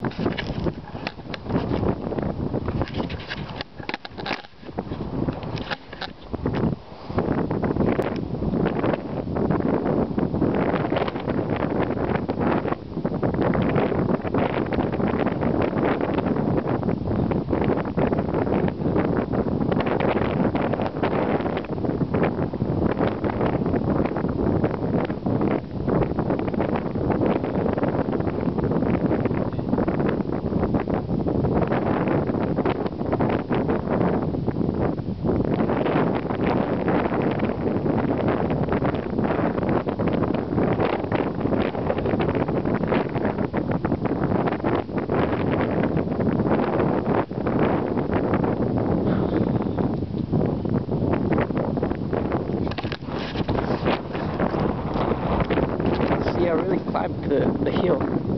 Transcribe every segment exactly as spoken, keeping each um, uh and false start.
See, I really climbed the, the hill.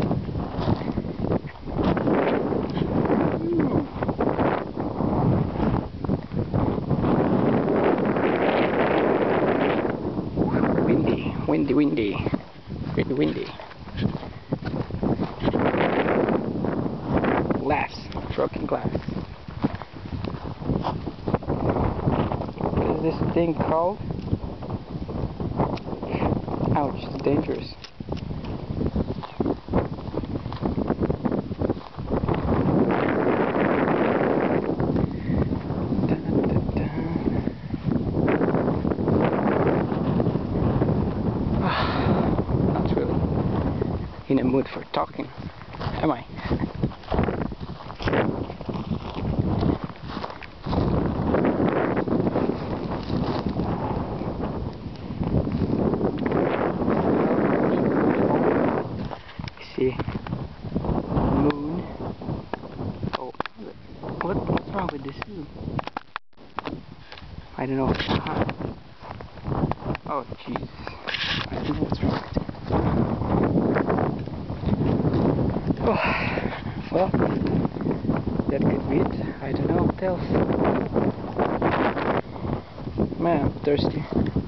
Windy, windy, windy, windy, windy. Glass, broken glass. What is this thing called? Ouch, it's dangerous. Not really in a mood for talking, am I? See, moon. Oh, what? What's wrong with this moon? I don't know. Uh-huh. Oh, Jesus. I don't know what's wrong with it. Oh, well, that could be it. I don't know what else. Man, I'm thirsty.